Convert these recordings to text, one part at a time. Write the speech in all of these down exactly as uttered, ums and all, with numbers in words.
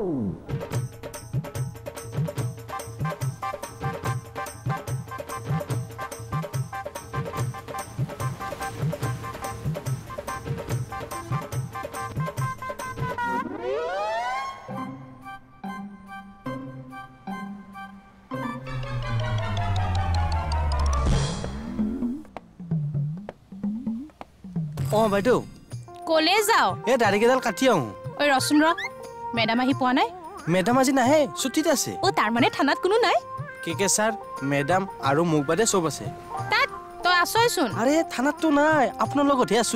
Oh, বাইদেউ কলে যাও এ দাড়ি কেডাল কাটি আহো ওই ৰচুন ৰ মেডাম আহি পোৱা নাই মেডাম আজি নাহে ছুটিতে আছে ও তাৰ মানে থানাত কোনো নাই কে কে স্যার মেডাম আৰু মোক বাদে সব আছে তাত তই আছয়চোন আরে থানাত তো নাই আপোনাৰ লগতহে আছো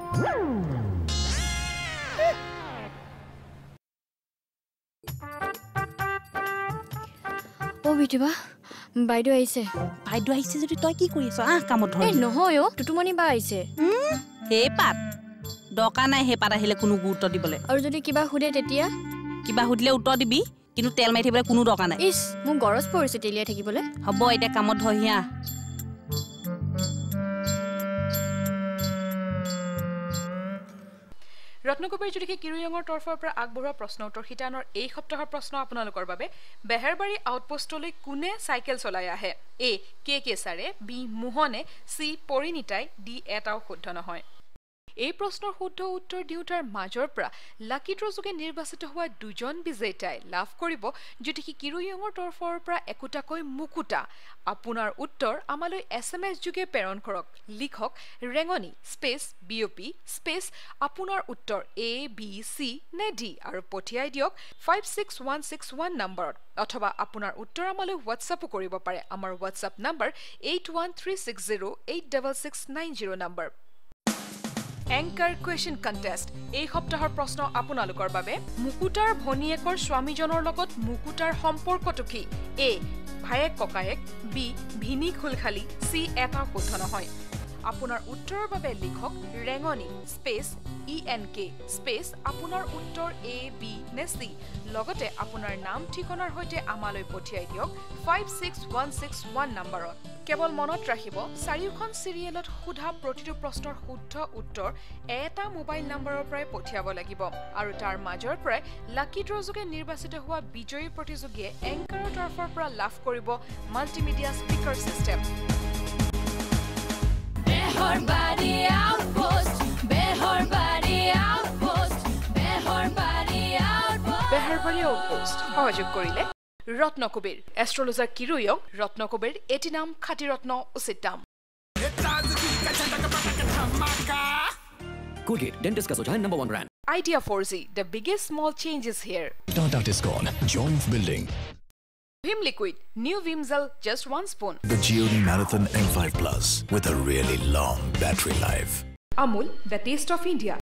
ও বিটিবা বাইদেউ আহিছে বাইদেউ আহিছে যদি তই কি কৰি আছ আহ কামত ধৰ এ নহয় ও টুটুমনি বা আহিছে হে পাত ডকা নাই হে পাত আহিলে কোনো গুৰুত্ব দিবলে আৰু যদি কিবা হুদে তেতিয়া কিবা হুদিলে উত্তৰ দিবি কিন্তু তেল মাৰি থাকিবলৈ কোনো ডকা নাই ইস মোক গৰজ পৰিছে তেলিয়া থাকিবলৈ হ'ব এতিয়া কামত ধহিয়া ৰত্নকুবেৰ জুৰিকে কিৰুয়ঙৰ তৰফৰ পৰা আগবঢ়োৱা প্ৰশ্ন উত্তৰ শিতানৰ এই সপ্তাহৰ প্ৰশ্ন আপোনালোকৰ বাবে বেহাৰবাৰী আউটপোষ্টলৈ কোনে চাইকেল চলাই আহে এ কে কে ছাৰে বি মোহনে চি পৰিণীতাই ডি এটাও শুদ্ধ নহয় এই প্ৰশ্নৰ শুদ্ধ উত্তৰ দিওঁতাৰ মাজৰ পৰা লাকি ড্ৰ যোগে নিৰ্বাচিত হোৱা দুজন বিজেতাই লাভ কৰিব যদি কিৰুয়ঙৰ তৰফৰ পৰা একোটাকৈ মুকুটা আপোনাৰ উত্তৰ আমালৈ এছএমএছ যোগে প্ৰেৰণ কৰক লিখক ৰেঙনি স্পেচ বিওপি স্পেচ আপোনাৰ উত্তৰ এ বি চি নে ডি আৰু পঠিয়াই দিয়ক five six one six one নম্বৰত অথবা আপোনাৰ উত্তৰ আমালৈ হোৱাটছআপো কৰিব পাৰে আমাৰ WhatsApp number eight one three six zero' eight double six nine zero' number anchor question contest এই সপ্তাহৰ প্ৰশ্ন আপোনালোকৰ বাবে মুকুতাৰ ভনীয়েকৰ স্বামীজনৰ লগত মুকুতাৰ সম্পৰ্কটো কি এ ভায়েক ককায়েক বি ভিনী খুলখালি চি এটা শুদ্ধ নহয় আপোনাৰ উত্তৰৰ বাবে লিখক Rangoni space E N K space আপোনাৰ উত্তৰ এ বি নে চি লগতে আপোনাৰ নাম ঠিকনাৰ সৈতে আমালৈ পঠিয়াই দিয়ক five six one six one নম্বৰত কেৱল মনত ৰাখিব চাৰিওখন চিৰিয়েলত সোধা প্ৰতিটো প্ৰশ্নৰ শুদ্ধ উত্তৰ এটা মোবাইল নম্বৰৰ পৰাই পঠিয়াব লাগিব আৰু তাৰ মাজৰ পৰাই লাকি ড্ৰ যোগে নিৰ্বাচিত হোৱা বিজয়ী প্ৰতিযোগীয়ে এংকাৰৰ তৰফৰ পৰা লাভ কৰিব multimedia speaker system Beharbari Outpost, Beharbari Outpost, Beharbari Outpost. Beharbari Outpost সহযোগ কৰিলে ৰত্নকুবেৰ এষ্ট্ৰলজাৰ কিৰুয়ং ৰত্নকুবেৰ এটি নাম খাটি ৰত্ন উচিত দাম Colgate Dentist ka sujhan number one brand. Idea four G, the biggest small changes here. Tata Tiscon, Joint Building. Vim Liquid, new Vim Gel, just one spoon. The G O D Marathon M five Plus with a really long battery life. Amul, the taste of India.